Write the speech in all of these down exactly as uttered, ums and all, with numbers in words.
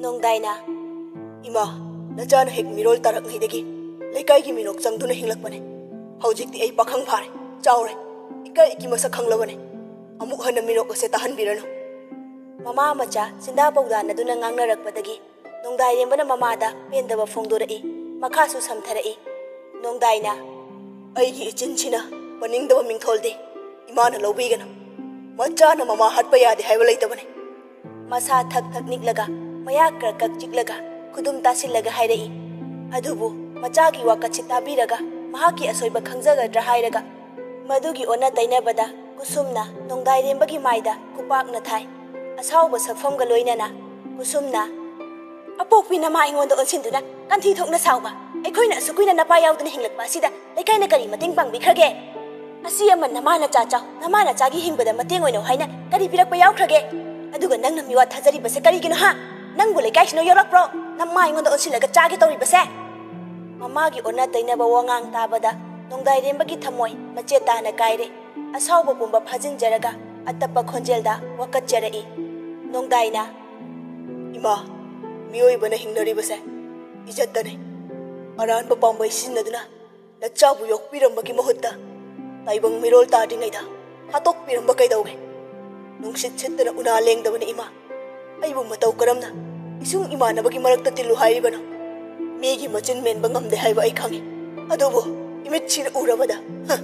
Nongdaina Ima Nachana hek mirol tarak ngidagi Laikai gi minok changduna hinglakpane Haujikti ai pakhang phare Chawre Ikai iki masa khanglabane Amuk hana minok ase tahanbirano Mama macha sinda pawdana duna ngangnarakpadagi Nongdai rembana mamada pendaba phongdorai Makhasu samtharai Nongdaina Aigi ichinchina paningdaba mingtholde Imana lawbigana Machana mama hatpa yade haiba laitabane Masa thak thak niklaga maya krakak chiklaga khudum tasillaga hairai adubu machagi wakatsi tabiraga mahaki asoiba khangjagadra hairaga madugi ona tainabada kusumna nongdai rembagi maida kupakna thai asauba sakfamga loinana kusumna apokpina ma ingonda onsinduna kanthi thokna sauba aikhoina sukuina napa yauduna hinglakpa sida leikaina kari mating pangbikrage asi ama namana chacha namana chagi hingbada mateng oino haina kari pirakpa yaukhrage aduga nangna miwa thajari base kari gino ha nangbu leikaisino yorakpro namma ingonda onsilaga chagi tori base mamagi ona tainaba wangang tabada nongdai rembagi thamoi machetana kaire asauba pumba phajinjaraga atapa khonjelda wakatjarai nongdaina ima mioi bana hingnari base ijattane aran ba pambai sinaduna nachabu yokpirambagi mahutta taibang mirol tadingaida hatok piramba kaidauge nungsit sittana una lengdabane ima aibu matau karamna isung imanabagi marakta tilu haibana megi machin menba ngamde haiba ai khangi adubo imit china urabada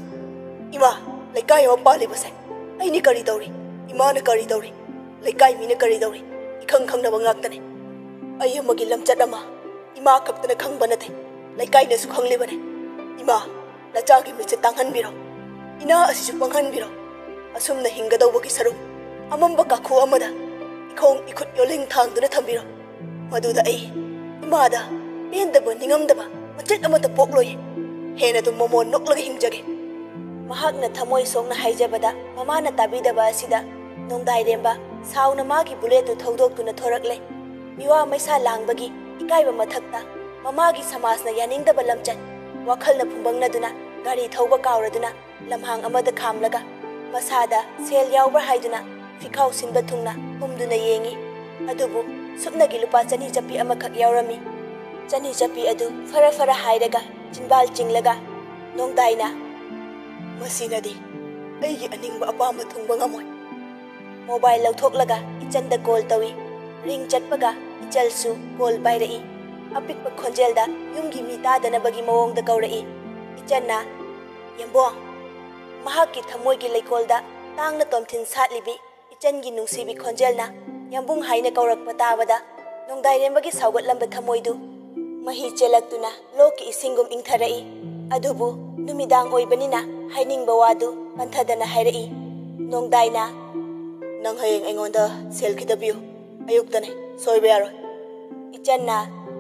ima laikai ma pali base ai ni kari dauri ima na kari dauri laikai mi na kari dauri ikhang khang na bangaktane ai amagi lamchat ama ima kaptana khang banate laikai na su khang lebane ima na chagi mi tanghan biro ina asisu panghan biro asum na hinga dawbagi saru amamba ka khu amada ikhong ikhut yoling thang duna thambiro maduda ai imada pendaba ningamdaba machet amata pokloye hena tu momon noklaga hingjage mahakna thamoi songna haijabada mamana tabidaba asida nongdai remba sauna magi buletu thodokuna thorakle miwa maisa langbagi ikaiba mathakta mamagi samasna yaningdaba lamchat wakhalna phumbangna duna gari thauba kawraduna lamhang amada khamlaga masada sel yawbra haiduna fikhau sinba thungna humduna yengi adubu supnagi lupa chani chapi amakhak yawrami chani chapi adu fara fara hairaga jinbal chinglaga nongdaina masinadi aigi aningba apamba thungba ngamoi mobile lauthoklaga ichanda call tawi ring chatpaga ichalsu call bairai apikpa khonjelda yumgi mi tadana bagi mawongda kawrai ichanna yambo mahaki thamoigi leikolda tangna tomthin satlibi ichangi nungsibi khonjelna yambung haina kawrakpa tabada nongdai rembagi saugatlamba thamoidu mahi chelaktuna loki isingum ingtharai adubu numidang oibanina hainingba wadu panthadana hairai nongdaina nang hayeng aingonda sel khidabiyo ayuktane soiba yaroi ichanna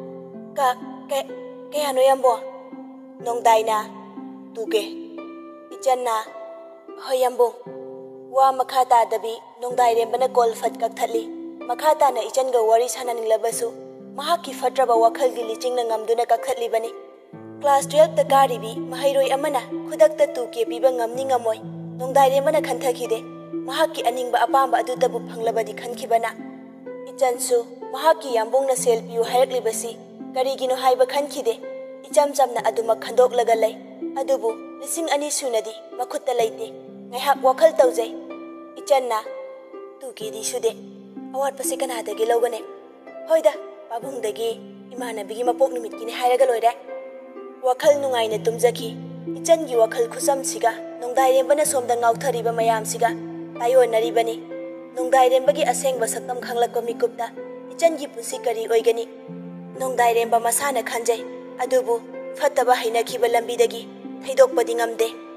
ka ke ke hano yambo nongdaina tuke ichanna hoyambung wa makhata dabi nongdai rembana kol fat kak thali makhata na ichanga wari sananinglabasu mahaki fatraba wakhal gi lichingna ngamduna kakhatli bani class twelve ta karibi mahairoi amana khudakta tu ke piba ngamni ngamoi nongdai rembana khanthakide mahaki aningba apamba adutabu phanglabadi khankhibana ichansu mahaki yambungna sel piu hairakli karigino haiba khankhide icham chamna aduma khandoklaga lai adubu lising ani sunadi makhutta laite ngaihak wakhal taujai ichanna tukedi sude awat pase kanadagi logane hoida babungdagi imanabigi mapok numitkini hairaga loire wakhal nungaina tumjaki ichangi wakhal khusam siga nongdai rembana somda ngauthariba mayam siga tayonari bani nongdai rembagi asengba sakam khanglakpa mikupta ichangi punsi kari oigani nongdai remba masana khanjai adubu fataba hainakhiba lambidagi thaidokpadi ngamde